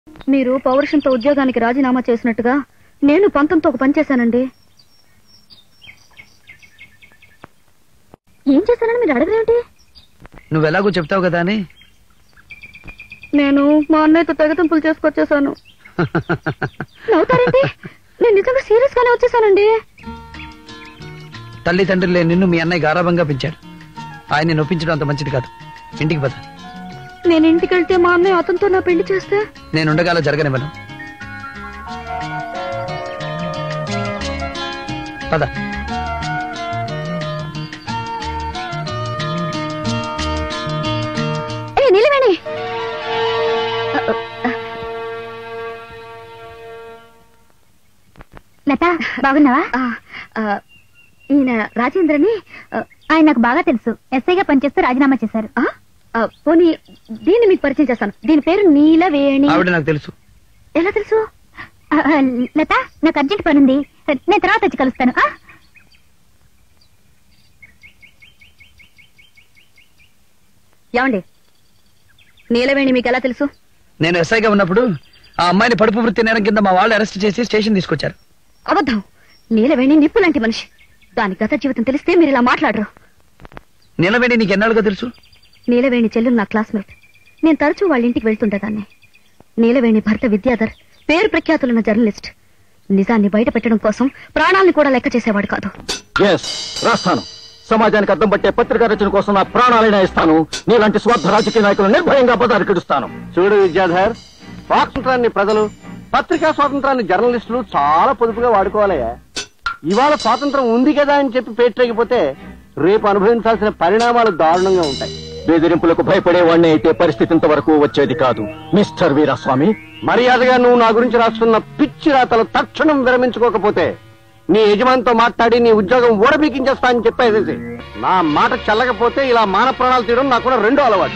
మీరు పౌరుషంతో ఉద్యోగానికి రాజీనామా చేసినట్టుగా నేను పంతంతో ఒక పని చేశానండి. ఏం చేశానని మీరు అడగరేంటి? నువ్వెలాగో చెప్తావు కదా అని. నేను మా అన్నయ్యతో తెగతింపులు చేసుకొచ్చేసాను. నవ్వుతారేంటి? నేను నిజంగా సీరియస్ గానే వచ్చేసానండి. తల్లి తండ్రి లేని నిన్ను మీ అన్నయ్య గారాభంగా పెంచాడు. ఆయన్ని నొప్పించడం అంత మంచిది కాదు. ఇంటికి పద. నేను ఇంటికి వెళ్తే మా అన్నయ్య అతనితో నా పెళ్లి చేస్తే నేనుండగాల జరగనివ్వను. పద. నిలవేణి, లత బాగున్నావా? ఈయన రాజేంద్రని. ఆయన నాకు బాగా తెలుసు. ఎస్ఐగా పనిచేస్తూ రాజీనామా చేశారు. పోనీ దీన్ని మీకు పరిచయం చేస్తాను. దీని పేరు నీలవేణి. ఆవిడ నాకు తెలుసు. ఎలా తెలుసు? లత నాకు అర్జెంట్ పని ఉంది, నేను తర్వాత వచ్చి కలుస్తాను. ఏమండి, నీలవేణి మీకు ఎలా తెలుసు? నేను ఎస్ఐగా ఉన్నప్పుడు ఆ అమ్మాయిని పడుపు వృత్తి నేరం కింద మా వాళ్ళు అరెస్ట్ చేసి స్టేషన్ తీసుకొచ్చారు. అబద్ధం. నీలవేణి నిప్పు లాంటి మనిషి. దాని గత జీవితం తెలిస్తే మీరు ఇలా మాట్లాడరు. నీలవేణి నీకు ఎన్నాళ్ళుగా తెలుసు? నీలవేణి చెల్లెలు నా క్లాస్మేట్. నేను తరచూ వాళ్ళ ఇంటికి వెళ్తుండేదాన్ని. నీలవేణి భర్త విద్యాధర్ పేరు ప్రఖ్యాతులున్న జర్నలిస్ట్. నిజాన్ని బయట పెట్టడం కోసం ప్రాణాలను కూడా లెక్క చేసేవాడు కాదు. రాస్తాను. సమాజానికి అద్దం పట్టే పత్రికా రచన కోసం నా ప్రాణాలైనా ఇస్తాను. నీలాంటి స్వార్థ రాజకీయ నాయకులు నిర్భయంగా బదారికిడుస్తాను. చూడు విద్యాధర్, స్వాతంత్రాన్ని ప్రజలు, పత్రికా స్వాతంత్రాన్ని జర్నలిస్టులు చాలా పొదుపుగా వాడుకోవాలయ్యా. ఇవాళ స్వాతంత్రం ఉంది కదా అని చెప్పి పేటరేగిపోతే రేపు అనుభవించాల్సిన పరిణామాలు దారుణంగా ఉంటాయి. బెదిరింపులకు భయపడేవాడిని అయితే పరిస్థితి ఇంతవరకు వచ్చేది కాదు. మిస్టర్ వీరాస్వామి, మర్యాదగా నువ్వు నా గురించి రాస్తున్న పిచ్చి రాతలు తక్షణం విరమించుకోకపోతే నీ యజమానితో మాట్లాడి నీ ఉద్యోగం ఊడబీకించేస్తా అని చెప్పేసి. నా మాట చల్లకపోతే ఇలా మాన ప్రాణాలు తీయడం నాకు కూడా రెండో అలవాటు.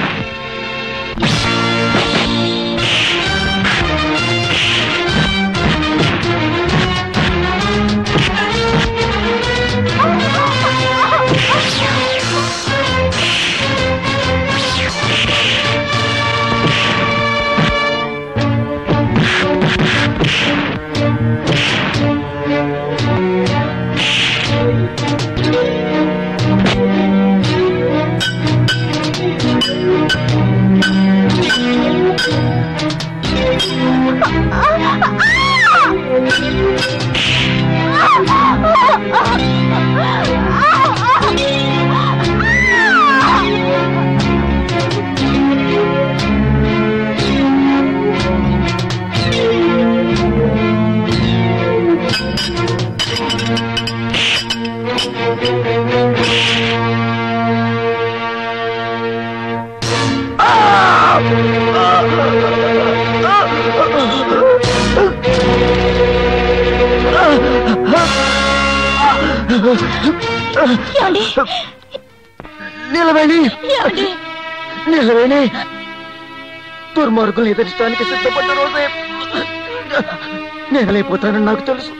నిలవేణి, నిలవేణి, దుర్మార్గుల్ని ఎదిరించడానికి సిద్ధపడ్డ రోజే నేనలేకపోతానని నాకు తెలుసు.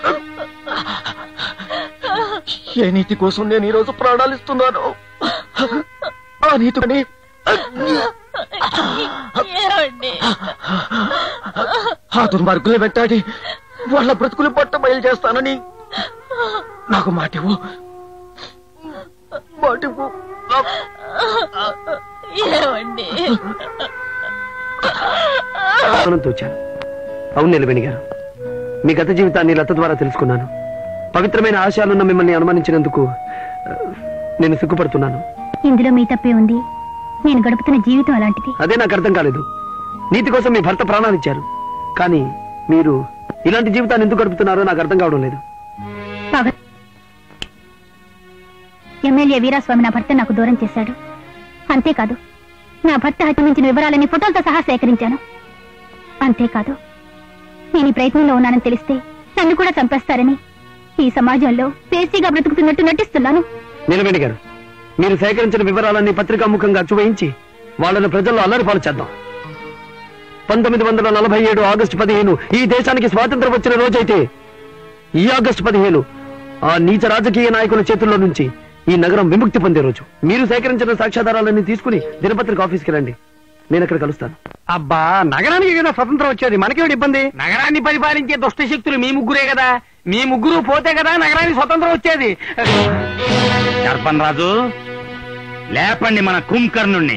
ఏ నీతి కోసం నేను ఈరోజు ప్రాణాలు ఇస్తున్నాను, ఆ నీతిని ఆ దుర్మార్గుల్ని వెంటాడి వాళ్ళ బ్రతుకులు పట్ట బయలు చేస్తానని నాకు మాటివ్వు, మాటివ్వు. తోచాను. అవును నిలవేణి గారు, మీ గత జీవితాన్ని లత ద్వారా తెలుసుకున్నాను. పవిత్రమైన ఆశయాలున్న మిమ్మల్ని అనుమానించినందుకు నేను సిగ్గుపడుతున్నాను. ఇందులో మీ తప్పే ఉంది. నేను గడుపుతున్న జీవితం అలాంటిది. అదే నాకు అర్థం కాలేదు. నీతి కోసం మీ భర్త ప్రాణాలు ఇచ్చారు, కానీ మీరు ఇలాంటి జీవితాన్ని ఎందుకు గడుపుతున్నారో నాకు అర్థం కావడం లేదు. ఎమ్మెల్యే వీరాస్వామి నా భర్త నాకు దూరం చేశాడు. అంతేకాదు, నా భర్త హత్యమించిన వివరాలని ఫోటోలతో సహా సేకరించాను. అంతేకాదు, నేను ఈ ప్రయత్నంలో ఉన్నానని తెలిస్తే నన్ను కూడా చంపేస్తారని ఈ సమాజంలో పేసీగా బ్రతుకుతున్నట్టు నటిస్తున్నాను. నిలవేణి గారు, మీరు సేకరించిన వివరాలన్నీ పత్రికాముఖంగా చూపించి వాళ్ళను ప్రజల్లో అల్లరిపాలు చేద్దాం. 1947 ఆగస్టు 15 ఈ దేశానికి స్వాతంత్రం వచ్చిన రోజైతే ఈ ఆగస్టు 15 ఆ నీచ రాజకీయ నాయకుల చేతుల్లో నుంచి ఈ నగరం విముక్తి పొందే రోజు. మీరు సేకరించిన సాక్ష్యాధారాలన్నీ తీసుకుని దినపత్రిక ఆఫీస్కి రండి. నేను అక్కడ కలుస్తాను. అబ్బా, నగరానికి కదా స్వతంత్రం వచ్చేది, మనకేమిటి ఇబ్బంది? నగరాన్ని పరిపాలించే దుష్ట శక్తులు మీ ముగ్గురే కదా, మీ ముగ్గురు పోతే కదా నగరానికి స్వతంత్రం వచ్చేది. దర్పన్ రాజు, లేపండి మన కుంభకర్ణుణ్ణి.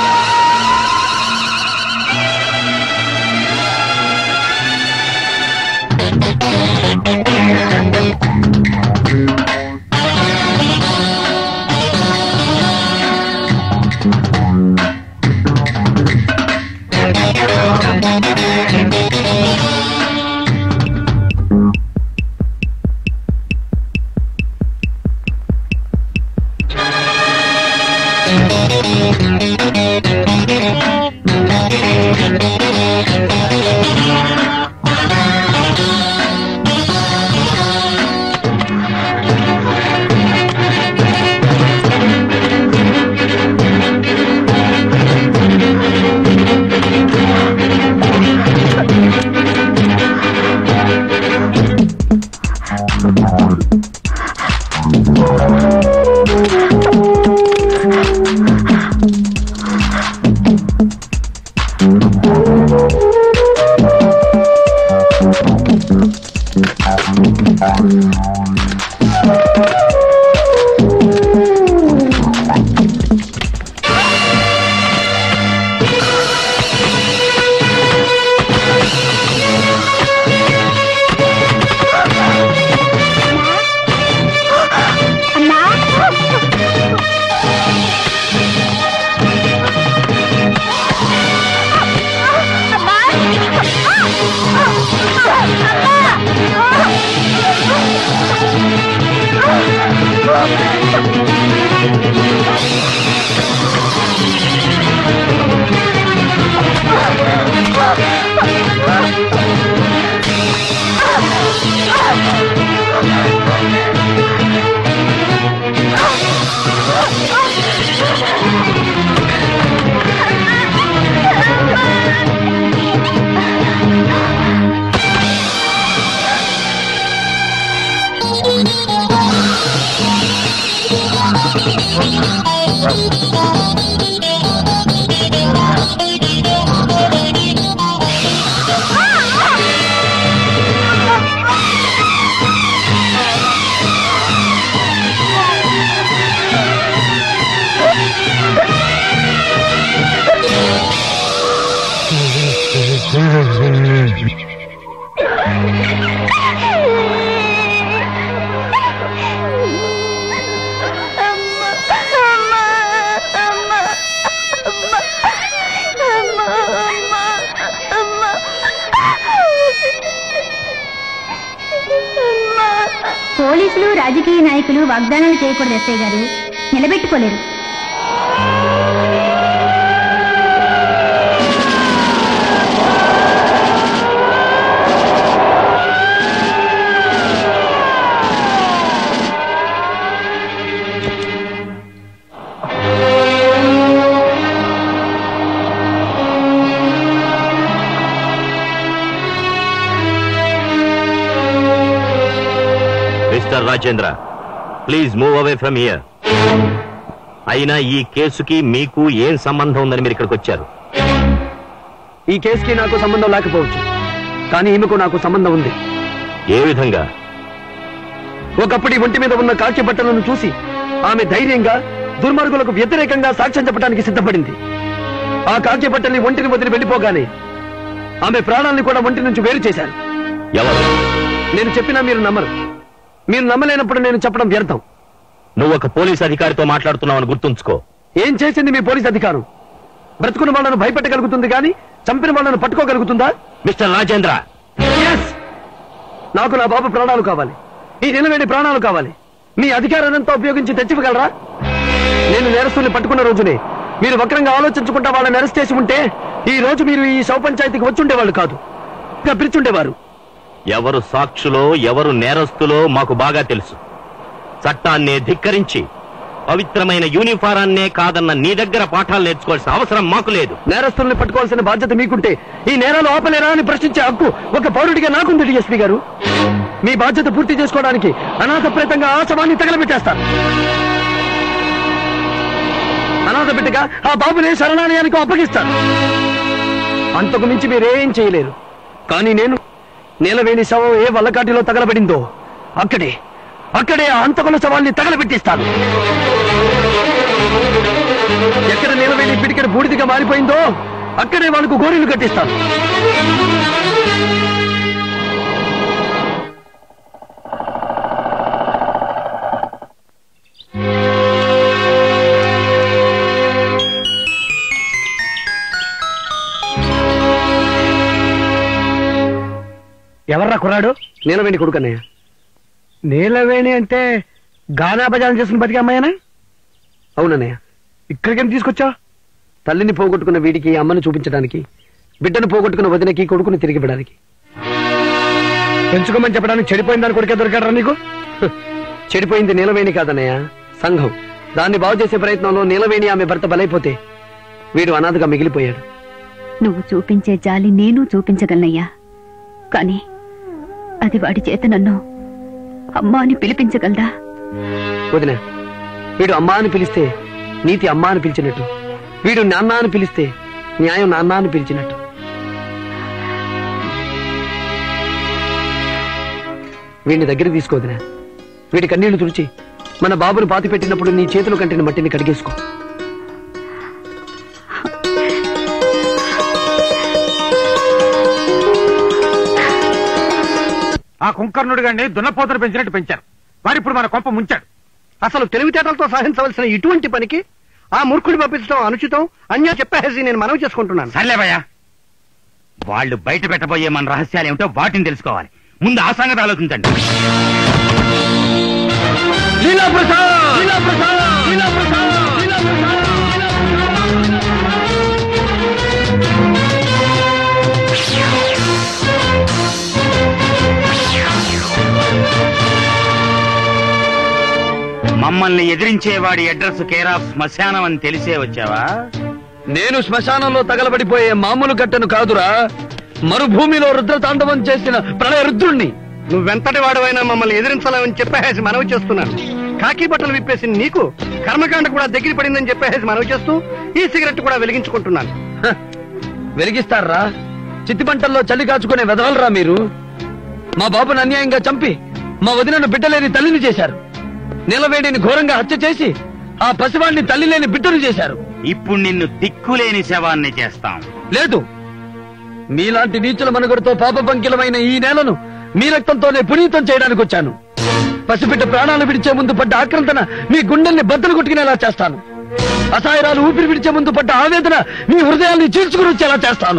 పోలీసులు రాజకీయ నాయకులు వాగ్దానాలు చేయకూడదు ఎస్ఐ గారు, నిలబెట్టుకోలేరు. Mister Rajendra, please move away from here. అయినా ఈ కేసుకి మీకు ఏం సంబంధం ఉందని మీరు ఇక్కడికి వచ్చారు? ఈ కేసుకి నాకు సంబంధం లేకపోవచ్చు, కానీ ఈమెకు నాకు సంబంధం ఉంది. ఏ విధంగా? ఒకప్పుడు ఈ ఒంటి మీద ఉన్న కాకి బట్టలను చూసి ఆమె ధైర్యంగా దుర్మార్గులకు వ్యతిరేకంగా సాక్ష్యం చెప్పడానికి సిద్ధపడింది. ఆ కాకి బట్టల్ని ఒంటిని వదిలి వెళ్లిపోగానే ఆమె ప్రాణాలను కూడా ఒంటి నుంచి వేరు చేశారు. ఎవరు? నేను చెప్పినా మీరు నమ్మరు. మీరు నమ్మలేనప్పుడు నేను చెప్పడం వ్యర్థం. నువ్వు ఒక పోలీస్ అధికారితో మాట్లాడుతున్నావని గుర్తుంచుకో. ఏం చేసింది మీ పోలీస్ అధికారం? బ్రతుకున్న వాళ్ళను భయపెట్టగలుగుతుంది కానీ చంపిన వాళ్ళను పట్టుకోగలుగుతుందా? మిస్టర్ రాజేంద్ర, నాకు నా బాబు ప్రాణాలు కావాలి, ఈ నిలవేడి ప్రాణాలు కావాలి. మీ అధికారాన్నంతా ఉపయోగించి తెచ్చివ్వగలరా? నేను నేరస్తుల్ని పట్టుకున్న రోజునే మీరు వక్రంగా ఆలోచించుకుంటా వాళ్ళని అరెస్ట్ చేసి ఉంటే ఈ రోజు మీరు ఈ శవ పంచాయతీకి వచ్చుండేవాళ్ళు కాదు, పిలిచుండేవారు. ఎవరు సాక్షులో ఎవరు నేరస్తులో మాకు బాగా తెలుసు. చట్టాన్నే ధిక్కరించి పవిత్రమైన యూనిఫారాన్నే కాదన్న నీ దగ్గర పాఠాలు నేర్చుకోవాల్సిన అవసరం మాకు లేదు. నేరస్తుల్ని పట్టుకోవాల్సిన బాధ్యత మీకుంటే ఈ నేరాలు ఆపలేరా అని ప్రశ్నించే హక్కు ఒక పౌరుడిగా నాకుంది డిఎస్పీ గారు. మీ బాధ్యత పూర్తి చేసుకోవడానికి అనాథప్రేతంగా ఆ శవాన్ని తగలబెట్టేస్తారు. అనాథ బిడ్డగా ఆ బాబుని శరణాలయానికి అప్పగిస్తాను. అంతకు మించి మీరేం చేయలేరు. కానీ నేను నీలవేణి శవం ఏ వల్లకాటిలో తగలబడిందో అక్కడే ఆ హంతకుల శవాల్ని తగలబెట్టిస్తాను. ఎక్కడ నీలవేణి పిడికెడు బూడిదిగా మారిపోయిందో అక్కడే వాళ్ళకు గోరీలు కట్టిస్తాను. ఎవర్రా కుర్రాడు? నీలవేణి కొడుకన్నయ్య. నీలవేణి అంటే గానా బజారం చేసిన బతికి అమ్మాయినా? అవునన్నయ్య. ఇక్కడికేం తీసుకొచ్చావు? తల్లిని పోగొట్టుకున్న వీడికి అమ్మను చూపించడానికి, బిడ్డను పోగొట్టుకున్న వదినకి కొడుకుని తిరిగి ఇవ్వడానికి. పెంచుకోమని చెప్పడానికి చెడిపోయిందని కొడుకే దొరికాడరా నీకు? చెడిపోయింది నీలవేణి కాదన్నయ్య, సంఘం. దాన్ని బాగు చేసే ప్రయత్నంలో నీలవేణి ఆమె భర్త బలైపోతే వీడు అనాథగా మిగిలిపోయాడు. నువ్వు చూపించే జాలి నేను చూపించగలనయ్యా, కానీ అది వాడి చేత నన్ను అమ్మా అని పిలిపించగలదా? వదిన, వీడు అమ్మా అని పిలిస్తే నీతి అమ్మా అని పిలిచినట్టు, వీడు నాన్న అని పిలిస్తే న్యాయం నాన్న అని పిలిచినట్టు. వీడిని దగ్గర తీసుకోవదిన. వీడి కన్నీళ్లు తుడిచి మన బాబును పాతి పెట్టినప్పుడు నీ చేతులు కంటిన మట్టిని కడిగేసుకో. ఆ కుంకర్ణుడి గారిని దున్నపోతను పెంచినట్టు పెంచారు. వాడు ఇప్పుడు మన కొంప ముంచాడు. అసలు తెలివితేటలతో సాధించవలసిన ఇటువంటి పనికి ఆ మూర్ఖుడి పంపించడం అనుచితం, అన్యాయం చెప్పేసి నేను మనవి చేసుకుంటున్నాను. సర్లేవయ్యా, వాళ్ళు బయట పెట్టబోయే మన రహస్యాలు ఏమిటో వాటిని తెలుసుకోవాలి. ముందు ఆ సంగతి ఆలోచించండి. మమ్మల్ని ఎదిరించేవాడి అడ్రస్ కేర్ ఆఫ్ శ్మశానం అని తెలిసే వచ్చావా? నేను శ్మశానంలో తగలబడిపోయే మామూలు గట్టను కాదురా, మరుభూమిలో రుద్రతాండవం చేసిన ప్రళయ రుద్రుణ్ణి. నువ్వెంతటి వాడవైనా మమ్మల్ని ఎదిరించలేమని చెప్పేసి మనవి చేస్తున్నాను. కాకి బట్టలు విప్పేసి నీకు కర్మకాండ కూడా దగ్గర పడిందని చెప్పేసి మనవి చేస్తూ ఈ సిగరెట్ కూడా వెలిగించుకుంటున్నాను. వెలిగిస్తారా? చిత్తిపంటల్లో చలి కాచుకునే వెదవలరా మీరు? మా బాబుని అన్యాయంగా చంపి మా వదినను బిడ్డలేని తల్లిని చేశారు. నీలవేణిని ఘోరంగా హత్య చేసి ఆ పసివాడిని తల్లి లేని బిడ్డను చేశారు. ఇప్పుడు నిన్ను దిక్కులేని శవాన్ని చేస్తాం. లేదు, మీలాంటి నీచుల మనుగడతో పాపపంకిలమైన ఈ నేలను మీ రక్తంతోనే పునీతం చేయడానికి వచ్చాను. పసిబిడ్డ ప్రాణాలు విడిచే ముందు పడ్డ ఆక్రందన మీ గుండెల్ని బద్దలు కొట్టుకునేలా చేస్తాను. అసాయరాలు ఊపిరి విడిచే ముందు పడ్డ ఆవేదన మీ హృదయాల్ని చీల్చుకుని వచ్చేలా చేస్తాను.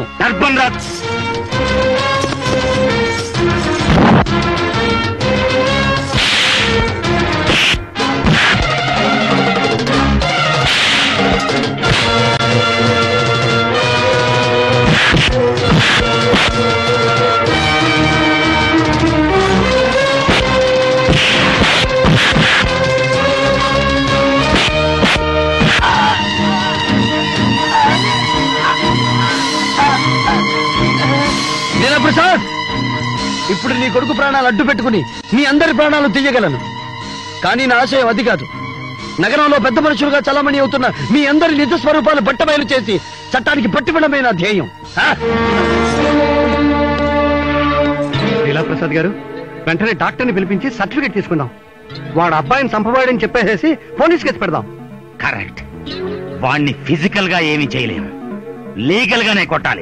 ప్రసాద్, ఇప్పుడు నీ కొడుకు ప్రాణాలు అడ్డు పెట్టుకుని మీ అందరి ప్రాణాలు తీయగలను. కానీ నా ఆశయం అది కాదు. నగరంలో పెద్ద మనుషులుగా చలామణి అవుతున్న మీ అందరి నిజ స్వరూపాలు బట్టబయలు చేసి చట్టానికి పట్టివ్వడమే నా ధ్యేయం. లీలాప్రసాద్ గారు, వెంటనే డాక్టర్ని పిలిపించి సర్టిఫికేట్ తీసుకుందాం. వాడు అబ్బాయిని చంపబోయడని చెప్పేసి పోలీస్ కేసు పెడదాం. కరెక్ట్. వాణ్ణి ఫిజికల్ గా ఏమీ చేయలేము, లీగల్ గానే కొట్టాలి.